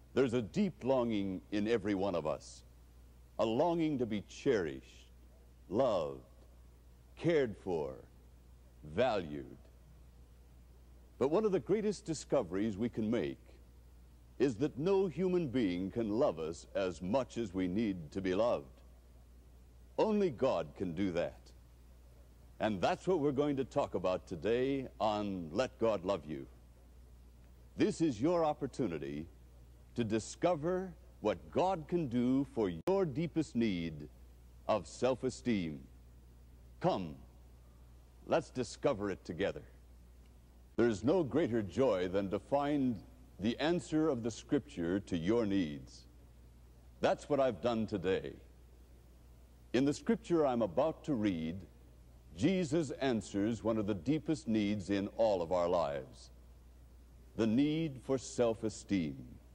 There's a deep longing in every one of us, a longing to be cherished, loved, cared for, valued. But one of the greatest discoveries we can make is that no human being can love us as much as we need to be loved. Only God can do that. And that's what we're going to talk about today on Let God Love You. This is your opportunity to discover what God can do for your deepest need of self-esteem. Come, let's discover it together. There's no greater joy than to find the answer of the Scripture to your needs. That's what I've done today. In the Scripture I'm about to read, Jesus answers one of the deepest needs in all of our lives, the need for self-esteem.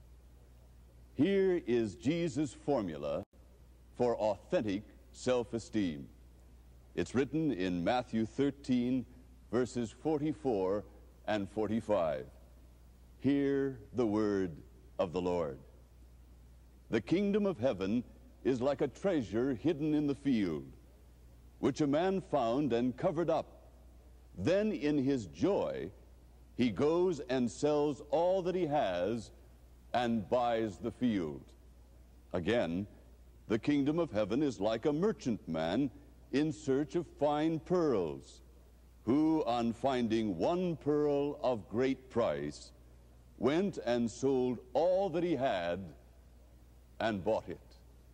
Here is Jesus' formula for authentic self-esteem. It's written in Matthew 13, verses 44 and 45. Hear the word of the Lord. The kingdom of heaven is like a treasure hidden in the field, which a man found and covered up. Then in his joy, he goes and sells all that he has and buys the field. Again, the kingdom of heaven is like a merchantman in search of fine pearls, who, on finding one pearl of great price, went and sold all that he had and bought it.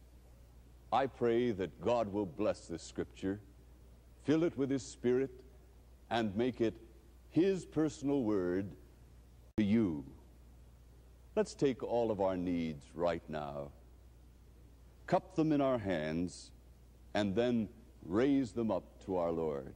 I pray that God will bless this Scripture, fill it with His Spirit, and make it His personal word to you. Let's take all of our needs right now, cup them in our hands, and then raise them up to our Lord.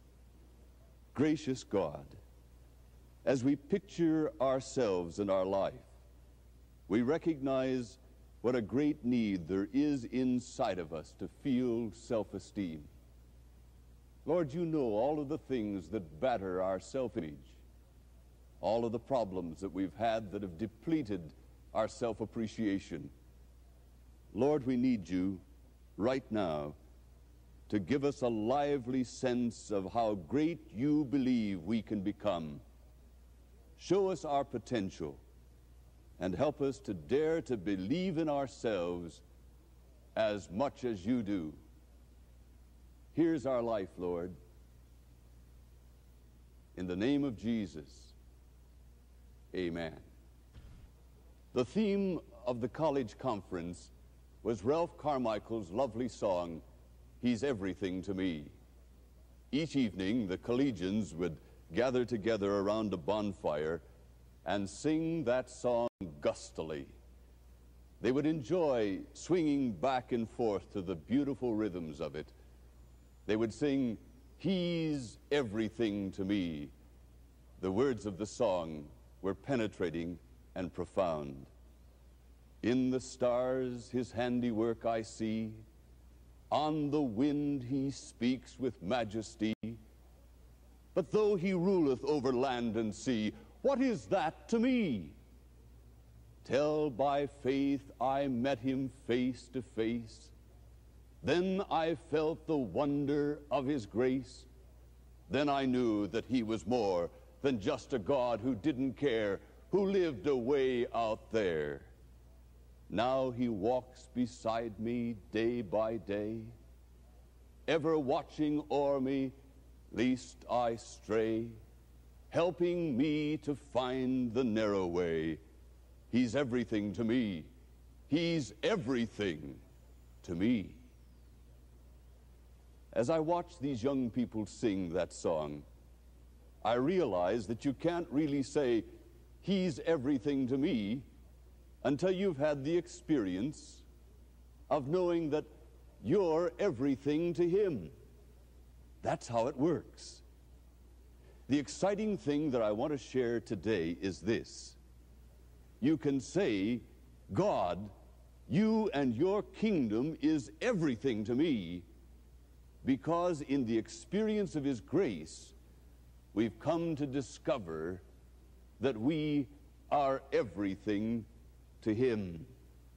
Gracious God, as we picture ourselves and our life, we recognize what a great need there is inside of us to feel self-esteem. Lord, you know all of the things that batter our self-image, all of the problems that we've had that have depleted our self-appreciation. Lord, we need you right now to give us a lively sense of how great you believe we can become. Show us our potential and help us to dare to believe in ourselves as much as you do. Here's our life, Lord. In the name of Jesus, amen. The theme of the college conference was Ralph Carmichael's lovely song, He's Everything to Me. Each evening, the collegians would gather together around a bonfire and sing that song gustily. They would enjoy swinging back and forth to the beautiful rhythms of it. They would sing, He's everything to me. The words of the song were penetrating and profound. In the stars his handiwork I see, on the wind he speaks with majesty. But though he ruleth over land and sea, what is that to me? Till by faith I met him face to face, then I felt the wonder of his grace. Then I knew that he was more than just a God who didn't care, who lived away out there. Now he walks beside me day by day, ever watching o'er me, lest I stray, helping me to find the narrow way. He's everything to me. He's everything to me. As I watch these young people sing that song, I realize that you can't really say, He's everything to me, until you've had the experience of knowing that you're everything to Him. That's how it works. The exciting thing that I want to share today is this. You can say, God, you and your kingdom is everything to me, because in the experience of His grace, we've come to discover that we are everything to him.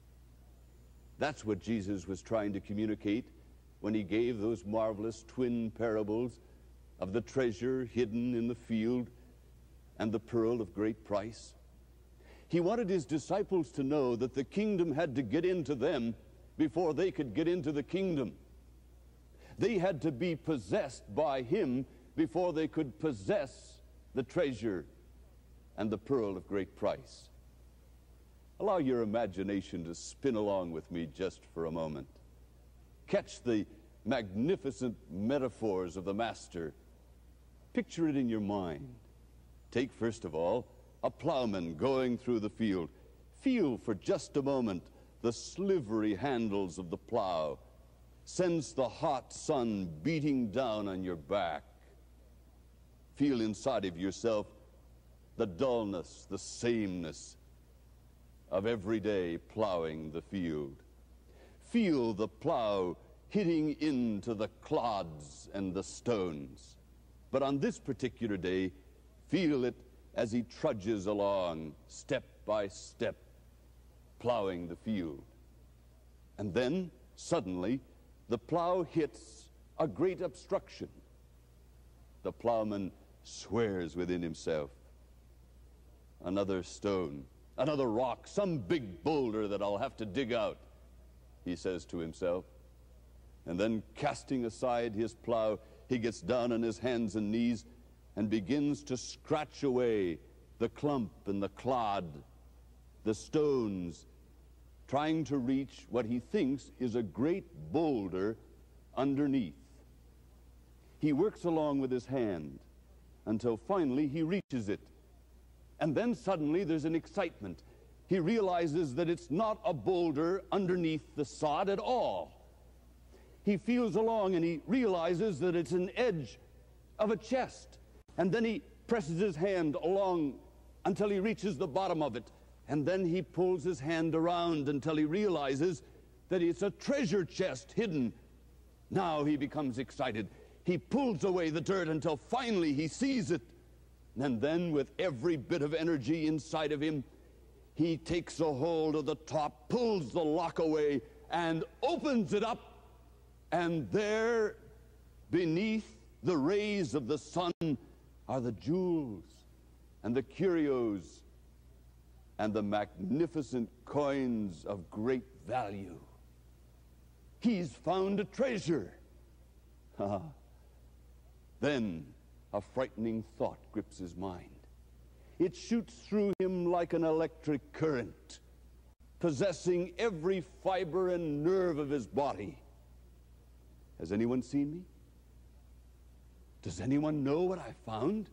That's what Jesus was trying to communicate when he gave those marvelous twin parables of the treasure hidden in the field and the pearl of great price. He wanted his disciples to know that the kingdom had to get into them before they could get into the kingdom. They had to be possessed by him before they could possess the treasure and the pearl of great price. Allow your imagination to spin along with me just for a moment. Catch the magnificent metaphors of the Master. Picture it in your mind. Take, first of all, a plowman going through the field. Feel for just a moment the slivery handles of the plow. Sense the hot sun beating down on your back. Feel inside of yourself the dullness, the sameness of every day plowing the field. Feel the plow hitting into the clods and the stones. But on this particular day, feel it as he trudges along, step by step, plowing the field. And then, suddenly, the plow hits a great obstruction. The plowman swears within himself, another stone, another rock, some big boulder that I'll have to dig out, he says to himself. And then, casting aside his plow, he gets down on his hands and knees and begins to scratch away the clump and the clod, the stones, trying to reach what he thinks is a great boulder underneath. He works along with his hand until finally he reaches it. And then suddenly there's an excitement. He realizes that it's not a boulder underneath the sod at all. He feels along and he realizes that it's an edge of a chest. And then he presses his hand along until he reaches the bottom of it. And then he pulls his hand around until he realizes that it's a treasure chest hidden. Now he becomes excited. He pulls away the dirt until finally he sees it. And then, with every bit of energy inside of him, he takes a hold of the top, pulls the lock away, and opens it up. And there, beneath the rays of the sun, are the jewels and the curios and the magnificent coins of great value. He's found a treasure. Then a frightening thought grips his mind. It shoots through him like an electric current, possessing every fiber and nerve of his body. Has anyone seen me? Does anyone know what I found?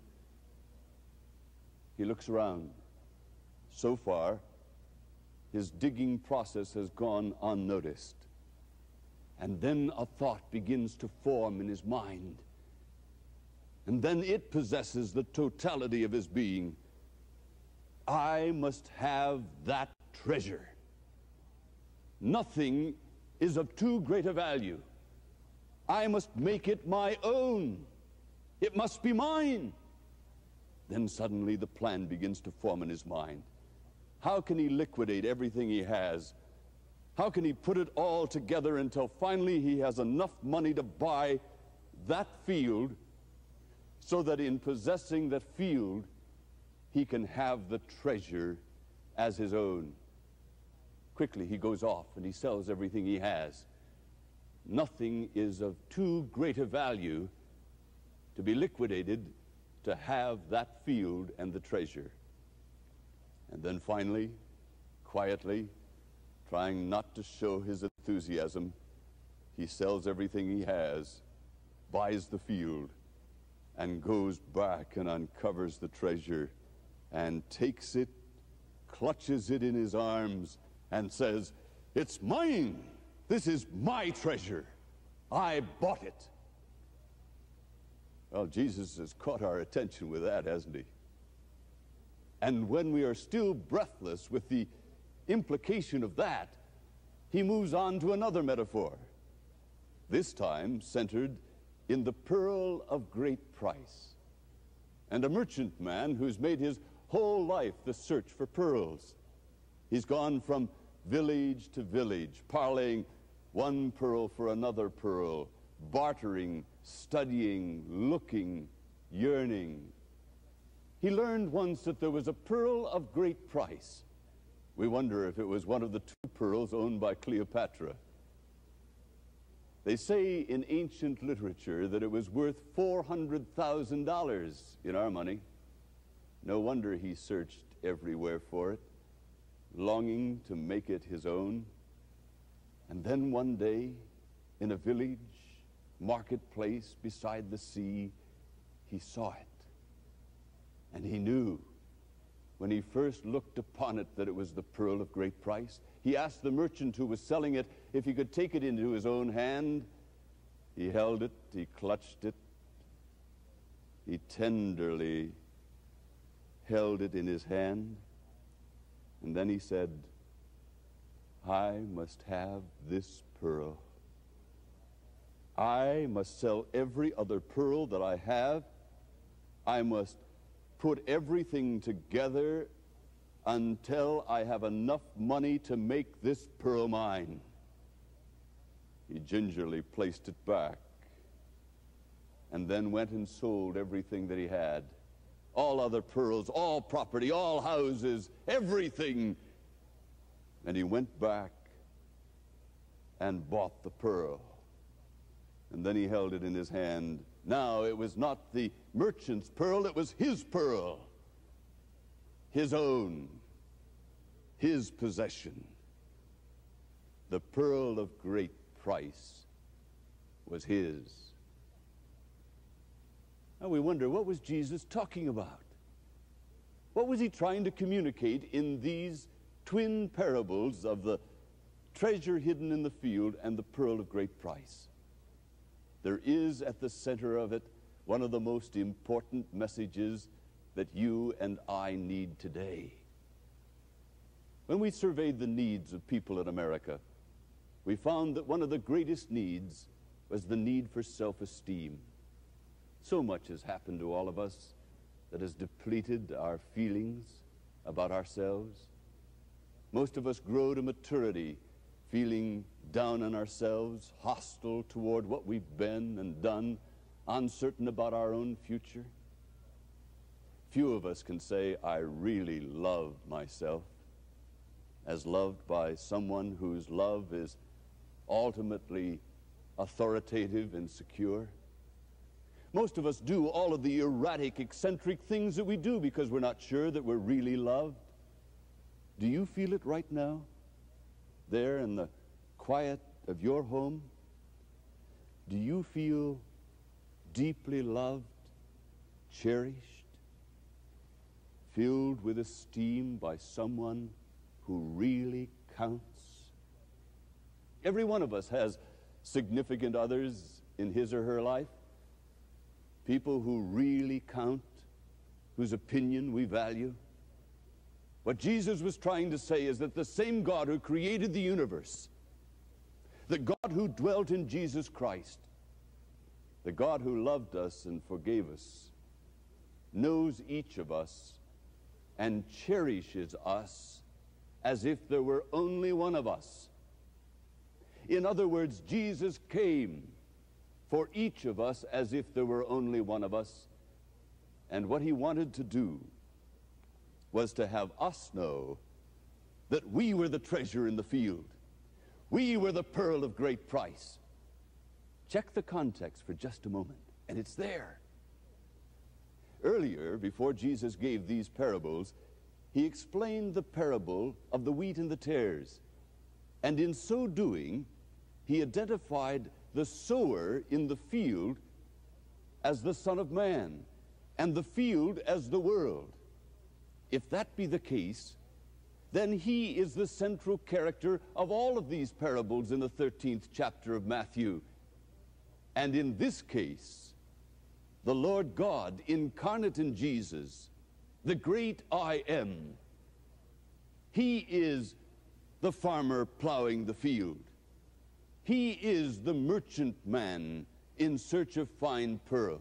He looks around. So far, his digging process has gone unnoticed. And then a thought begins to form in his mind. And then it possesses the totality of his being. I must have that treasure. Nothing is of too great a value. I must make it my own. It must be mine. Then suddenly the plan begins to form in his mind. How can he liquidate everything he has? How can he put it all together until finally he has enough money to buy that field, so that in possessing that field, he can have the treasure as his own? Quickly he goes off and he sells everything he has. Nothing is of too great a value to be liquidated to have that field and the treasure. And then finally, quietly, trying not to show his enthusiasm, he sells everything he has, buys the field, and goes back and uncovers the treasure and takes it, clutches it in his arms, and says, "It's mine! This is my treasure. I bought it." Well, Jesus has caught our attention with that, hasn't he? And when we are still breathless with the implication of that, he moves on to another metaphor, this time centered in the pearl of great price, and a merchantman who's made his whole life the search for pearls. He's gone from village to village, parlaying one pearl for another pearl, bartering, studying, looking, yearning. He learned once that there was a pearl of great price. We wonder if it was one of the two pearls owned by Cleopatra. They say in ancient literature that it was worth $400,000 in our money. No wonder he searched everywhere for it, longing to make it his own. And then one day, in a village, marketplace beside the sea, he saw it. And he knew, when he first looked upon it, that it was the pearl of great price. He asked the merchant who was selling it if he could take it into his own hand. He held it, he clutched it, he tenderly held it in his hand, and then he said, I must have this pearl. I must sell every other pearl that I have. I must put everything together until I have enough money to make this pearl mine. He gingerly placed it back and then went and sold everything that he had. All other pearls, all property, all houses, everything. And he went back and bought the pearl. And then he held it in his hand. Now it was not the merchant's pearl, it was his pearl. His own. His possession. The pearl of great price was his. Now we wonder, what was Jesus talking about? What was he trying to communicate in these twin parables of the treasure hidden in the field and the pearl of great price? There is at the center of it one of the most important messages that you and I need today. When we surveyed the needs of people in America, we found that one of the greatest needs was the need for self-esteem. So much has happened to all of us that has depleted our feelings about ourselves. Most of us grow to maturity feeling down on ourselves, hostile toward what we've been and done, uncertain about our own future. Few of us can say, I really love myself, as loved by someone whose love is ultimately authoritative and secure. Most of us do all of the erratic, eccentric things that we do because we're not sure that we're really loved. Do you feel it right now? There in the quiet of your home? Do you feel deeply loved, cherished, filled with esteem by someone who really counts? Every one of us has significant others in his or her life, people who really count, whose opinion we value. What Jesus was trying to say is that the same God who created the universe, the God who dwelt in Jesus Christ, the God who loved us and forgave us, knows each of us and cherishes us as if there were only one of us. In other words, Jesus came for each of us as if there were only one of us. And what he wanted to do was to have us know that we were the treasure in the field. We were the pearl of great price. Check the context for just a moment, and it's there. Earlier, before Jesus gave these parables, he explained the parable of the wheat and the tares. And in so doing, he identified the sower in the field as the Son of Man, and the field as the world. If that be the case, then he is the central character of all of these parables in the 13th chapter of Matthew. And in this case, the Lord God incarnate in Jesus, the great I Am, he is the farmer plowing the field. He is the merchant man in search of fine pearls.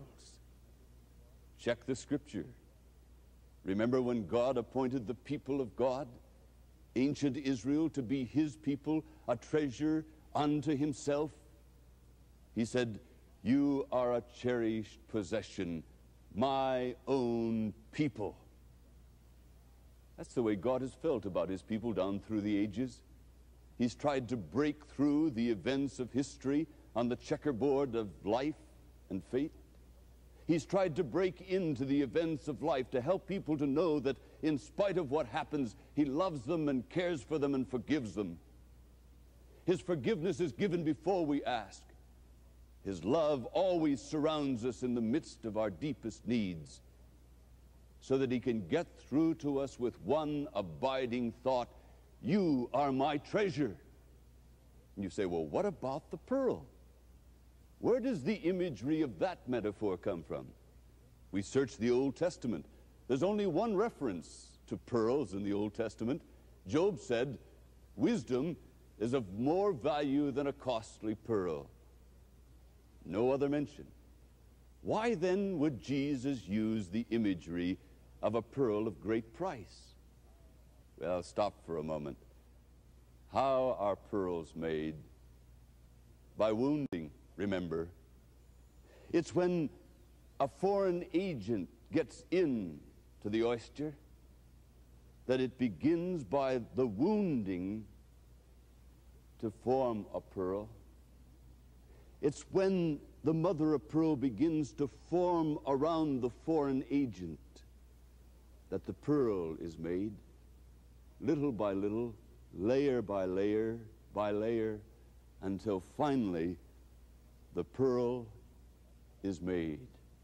Check the scripture. Remember when God appointed the people of God? ancient Israel to be his people, a treasure unto himself. He said, you are a cherished possession, my own people. That's the way God has felt about his people down through the ages. He's tried to break through the events of history on the checkerboard of life and fate. He's tried to break into the events of life to help people to know that in spite of what happens, he loves them and cares for them and forgives them. His forgiveness is given before we ask. His love always surrounds us in the midst of our deepest needs, so that he can get through to us with one abiding thought: you are my treasure. And you say, well, what about the pearl? Where does the imagery of that metaphor come from? We search the Old Testament. There's only one reference to pearls in the Old Testament. Job said, wisdom is of more value than a costly pearl. No other mention. Why then would Jesus use the imagery of a pearl of great price? Well, stop for a moment. How are pearls made? By wounding, remember. It's when a foreign agent gets in to the oyster that it begins by the wounding to form a pearl. It's when the mother of pearl begins to form around the foreign agent that the pearl is made, little by little, layer by layer by layer, until finally the pearl is made.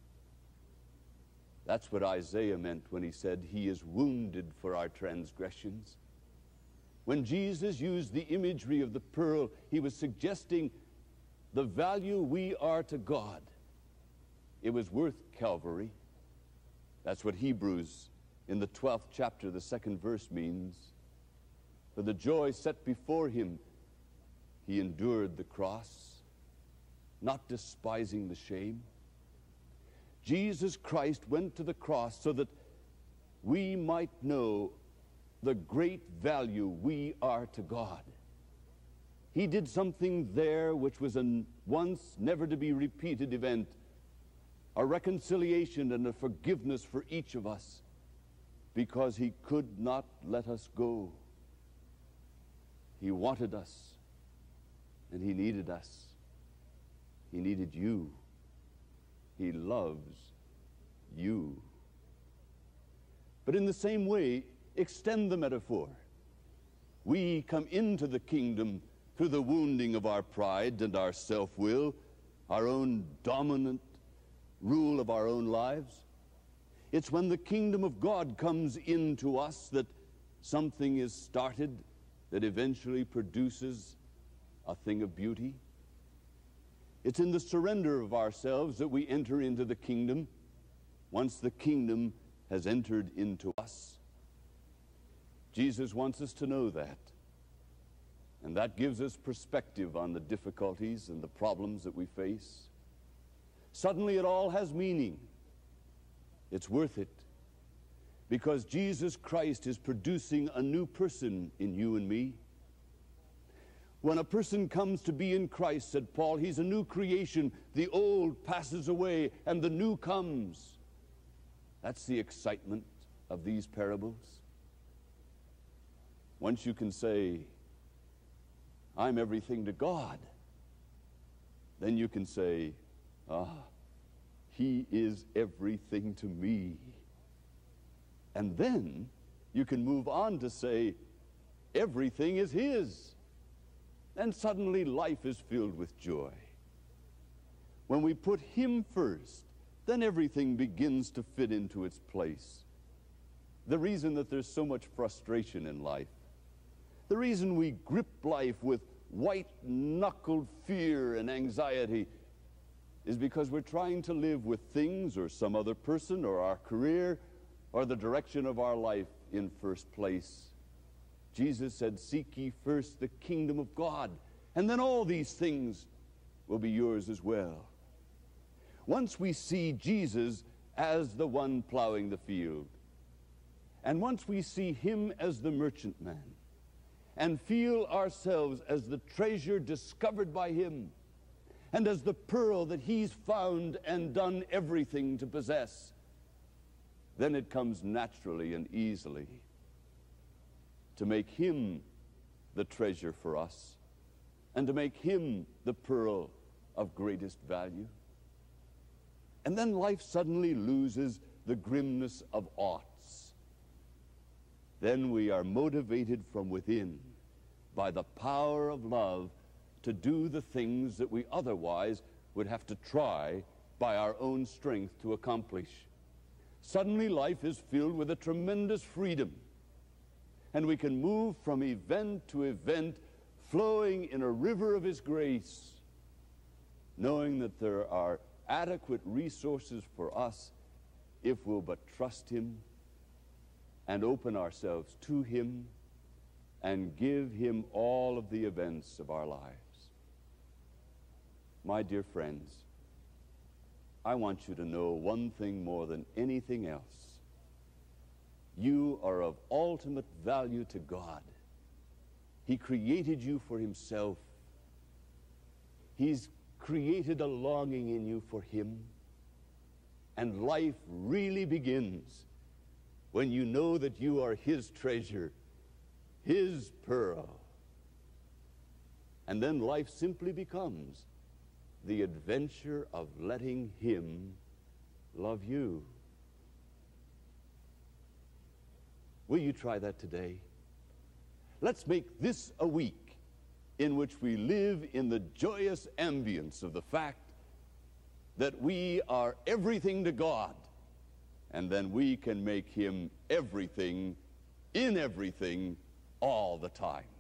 That's what Isaiah meant when he said, he is wounded for our transgressions. When Jesus used the imagery of the pearl, he was suggesting the value we are to God. It was worth Calvary. That's what Hebrews in the 12th chapter, the 2nd verse means. For the joy set before him, he endured the cross, not despising the shame. Jesus Christ went to the cross so that we might know the great value we are to God. He did something there which was a once never to be repeated event, a reconciliation and a forgiveness for each of us, because he could not let us go. He wanted us, and he needed us. He needed you. He loves you. But in the same way, extend the metaphor. We come into the kingdom through the wounding of our pride and our self-will, our own dominant rule of our own lives. It's when the kingdom of God comes into us that something is started that eventually produces a thing of beauty. It's in the surrender of ourselves that we enter into the kingdom. Once the kingdom has entered into us, Jesus wants us to know that. And that gives us perspective on the difficulties and the problems that we face. Suddenly it all has meaning. It's worth it, because Jesus Christ is producing a new person in you and me. When a person comes to be in Christ, said Paul, he's a new creation. The old passes away and the new comes. That's the excitement of these parables. Once you can say, I'm everything to God, then you can say, he is everything to me. And then you can move on to say, everything is his. And suddenly life is filled with joy. When we put him first, then everything begins to fit into its place. The reason that there's so much frustration in life, the reason we grip life with white-knuckled fear and anxiety, is because we're trying to live with things or some other person or our career or the direction of our life in first place. Jesus said, seek ye first the kingdom of God, and then all these things will be yours as well. Once we see Jesus as the one plowing the field, and once we see him as the merchantman, and feel ourselves as the treasure discovered by him, and as the pearl that he's found and done everything to possess, then it comes naturally and easily to make him the treasure for us, and to make him the pearl of greatest value. And then life suddenly loses the grimness of oughts. Then we are motivated from within by the power of love to do the things that we otherwise would have to try by our own strength to accomplish. Suddenly life is filled with a tremendous freedom, and we can move from event to event, flowing in a river of his grace, knowing that there are adequate resources for us if we'll but trust him and open ourselves to him and give him all of the events of our lives. My dear friends, I want you to know one thing more than anything else. You are of ultimate value to God. He created you for himself. He's created a longing in you for him. And life really begins when you know that you are his treasure, his pearl. And then life simply becomes the adventure of letting him love you. Will you try that today? Let's make this a week in which we live in the joyous ambience of the fact that we are everything to God, and then we can make him everything in everything all the time.